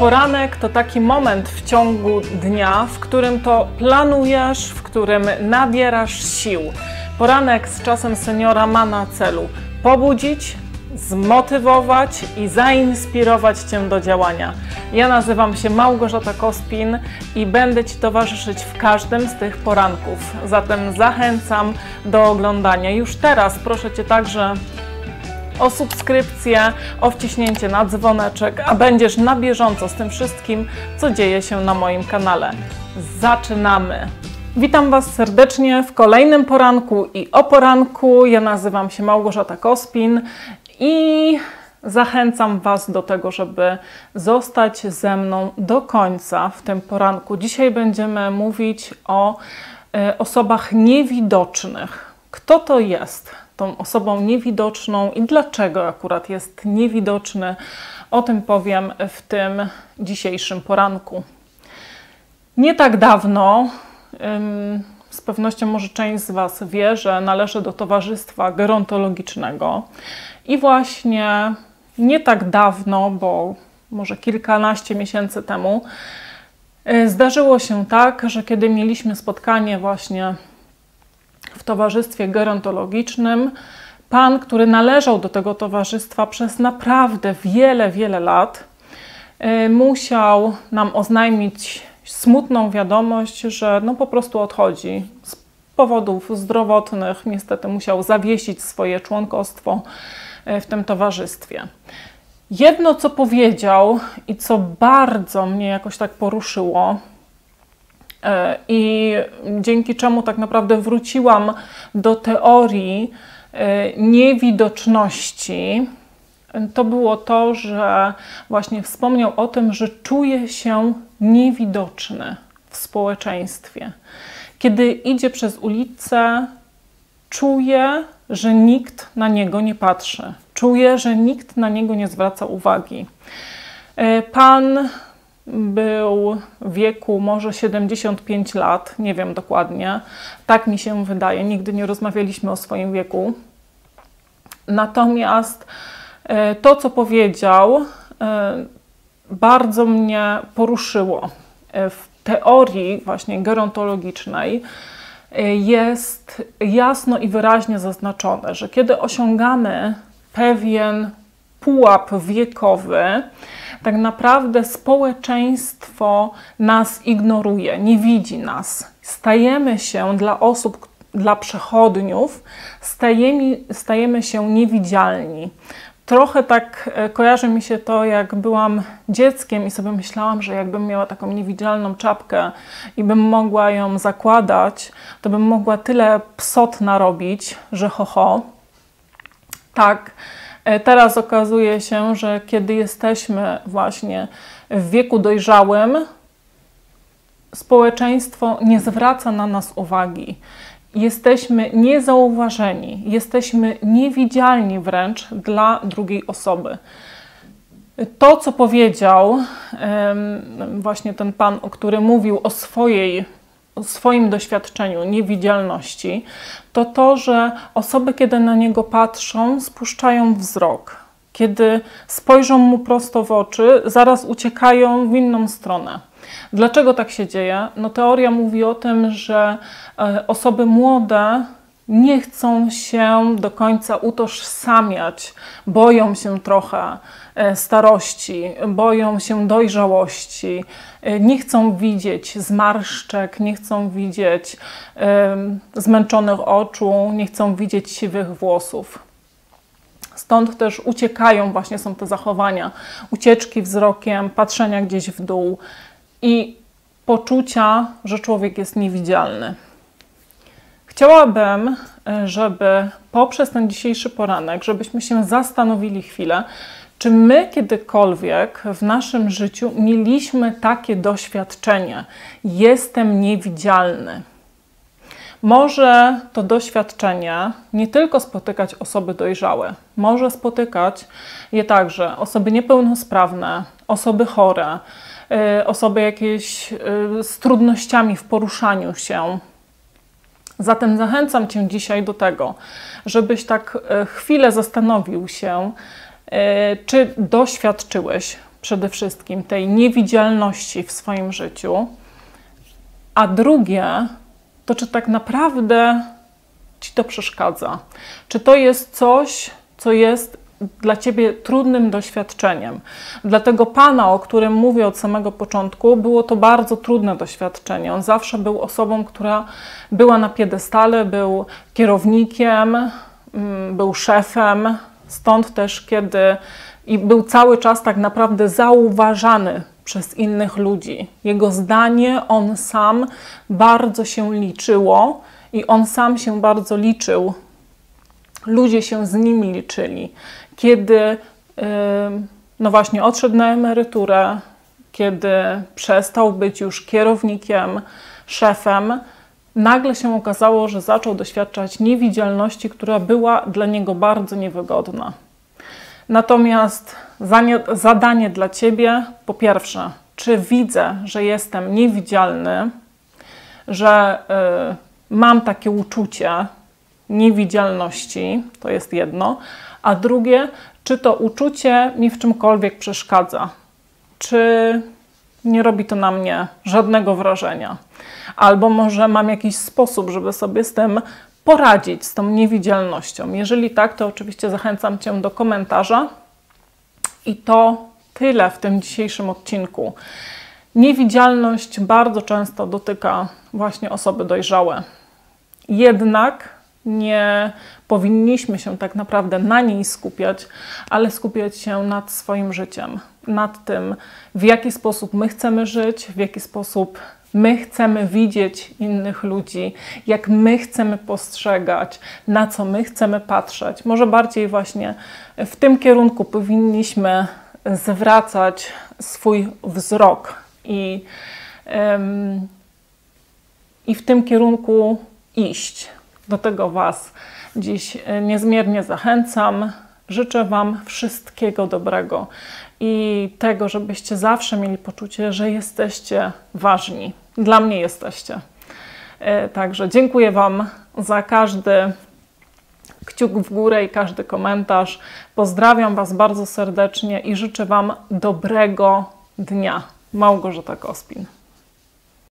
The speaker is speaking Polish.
Poranek to taki moment w ciągu dnia, w którym to planujesz, w którym nabierasz sił. Poranek z czasem seniora ma na celu pobudzić, zmotywować i zainspirować Cię do działania. Ja nazywam się Małgorzata Kospin i będę Ci towarzyszyć w każdym z tych poranków. Zatem zachęcam do oglądania. Już teraz proszę Cię także o subskrypcję, o wciśnięcie na dzwoneczek, a będziesz na bieżąco z tym wszystkim, co dzieje się na moim kanale. Zaczynamy! Witam Was serdecznie w kolejnym poranku i o poranku. Ja nazywam się Małgorzata Kospin i zachęcam Was do tego, żeby zostać ze mną do końca w tym poranku. Dzisiaj będziemy mówić o osobach niewidocznych. Kto to jest tą osobą niewidoczną i dlaczego akurat jest niewidoczny? O tym powiem w tym dzisiejszym poranku. Nie tak dawno, z pewnością może część z Was wie, że należę do Towarzystwa Gerontologicznego i właśnie nie tak dawno, bo może kilkanaście miesięcy temu, zdarzyło się tak, że kiedy mieliśmy spotkanie właśnie w Towarzystwie Gerontologicznym, pan, który należał do tego towarzystwa przez naprawdę wiele lat, musiał nam oznajmić smutną wiadomość, że no po prostu odchodzi z powodów zdrowotnych. Niestety musiał zawiesić swoje członkostwo w tym towarzystwie. Jedno, co powiedział i co bardzo mnie jakoś tak poruszyło, i dzięki czemu tak naprawdę wróciłam do teorii niewidoczności, to było to, że właśnie wspomniał o tym, że czuje się niewidoczny w społeczeństwie. Kiedy idzie przez ulicę, czuje, że nikt na niego nie patrzy. Czuje, że nikt na niego nie zwraca uwagi. Pan był w wieku może 75 lat, nie wiem dokładnie, tak mi się wydaje, nigdy nie rozmawialiśmy o swoim wieku. Natomiast to, co powiedział, bardzo mnie poruszyło. W teorii właśnie gerontologicznej jest jasno i wyraźnie zaznaczone, że kiedy osiągamy pewien pułap wiekowy, tak naprawdę społeczeństwo nas ignoruje, nie widzi nas. Stajemy się dla osób, dla przechodniów, stajemy się niewidzialni. Trochę tak kojarzy mi się to, jak byłam dzieckiem i sobie myślałam, że jakbym miała taką niewidzialną czapkę i bym mogła ją zakładać, to bym mogła tyle psot narobić, że ho. Tak, teraz okazuje się, że kiedy jesteśmy właśnie w wieku dojrzałym, społeczeństwo nie zwraca na nas uwagi. Jesteśmy niezauważeni, jesteśmy niewidzialni wręcz dla drugiej osoby. To, co powiedział właśnie ten pan, o którym mówił o swoim doświadczeniu niewidzialności, to to, że osoby, kiedy na niego patrzą, spuszczają wzrok. Kiedy spojrzą mu prosto w oczy, zaraz uciekają w inną stronę. Dlaczego tak się dzieje? No, teoria mówi o tym, że osoby młode nie chcą się do końca utożsamiać, boją się trochę starości, boją się dojrzałości, nie chcą widzieć zmarszczek, nie chcą widzieć zmęczonych oczu, nie chcą widzieć siwych włosów. Stąd też uciekają, właśnie są te zachowania, ucieczki wzrokiem, patrzenia gdzieś w dół i poczucia, że człowiek jest niewidzialny. Chciałabym, żeby poprzez ten dzisiejszy poranek, żebyśmy się zastanowili chwilę, czy my kiedykolwiek w naszym życiu mieliśmy takie doświadczenie: jestem niewidzialny. Może to doświadczenie nie tylko spotykać osoby dojrzałe, może spotykać je także osoby niepełnosprawne, osoby chore, osoby jakieś z trudnościami w poruszaniu się. Zatem zachęcam Cię dzisiaj do tego, żebyś tak chwilę zastanowił się, czy doświadczyłeś przede wszystkim tej niewidzialności w swoim życiu, a drugie to, czy tak naprawdę Ci to przeszkadza. Czy to jest coś, co jest dla Ciebie trudnym doświadczeniem. Dla tego Pana, o którym mówię od samego początku, było to bardzo trudne doświadczenie. On zawsze był osobą, która była na piedestale, był kierownikiem, był szefem, stąd też i był cały czas tak naprawdę zauważany przez innych ludzi. Jego zdanie, on sam bardzo się liczyło i on sam się bardzo liczył. Ludzie się z nimi liczyli. Kiedy no właśnie odszedł na emeryturę, kiedy przestał być już kierownikiem, szefem, nagle się okazało, że zaczął doświadczać niewidzialności, która była dla niego bardzo niewygodna. Natomiast zadanie dla Ciebie, po pierwsze, czy widzę, że jestem niewidzialny, że mam takie uczucie niewidzialności, to jest jedno, a drugie, czy to uczucie mi w czymkolwiek przeszkadza, czy nie robi to na mnie żadnego wrażenia, albo może mam jakiś sposób, żeby sobie z tym poradzić, z tą niewidzialnością. Jeżeli tak, to oczywiście zachęcam Cię do komentarza. I to tyle w tym dzisiejszym odcinku. Niewidzialność bardzo często dotyka właśnie osoby dojrzałe. Jednak nie powinniśmy się tak naprawdę na niej skupiać, ale skupiać się nad swoim życiem, nad tym, w jaki sposób my chcemy żyć, w jaki sposób my chcemy widzieć innych ludzi, jak my chcemy postrzegać, na co my chcemy patrzeć. Może bardziej właśnie w tym kierunku powinniśmy zwracać swój wzrok i w tym kierunku iść. Do tego Was dziś niezmiernie zachęcam. Życzę Wam wszystkiego dobrego i tego, żebyście zawsze mieli poczucie, że jesteście ważni. Dla mnie jesteście. Także dziękuję Wam za każdy kciuk w górę i każdy komentarz. Pozdrawiam Was bardzo serdecznie i życzę Wam dobrego dnia. Małgorzata Kospin.